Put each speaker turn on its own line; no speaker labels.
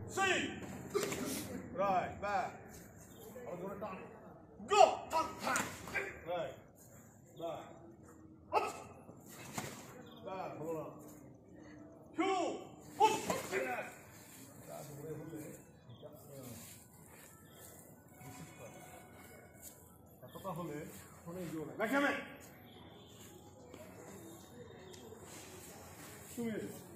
See. Right, back. Go. Right. Back. Up. Back. Hold on. Two. Up. Yes. Back.